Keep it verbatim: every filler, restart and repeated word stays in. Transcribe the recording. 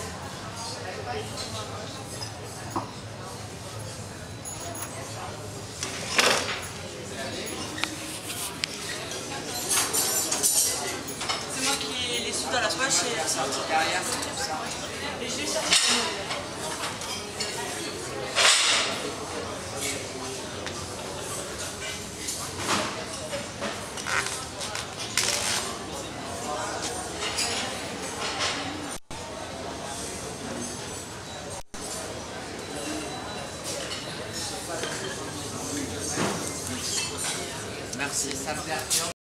C'est moi qui les suis dans la poche et c'est un truc derrière. Et je l'ai cherché. Merci, ça me plaît.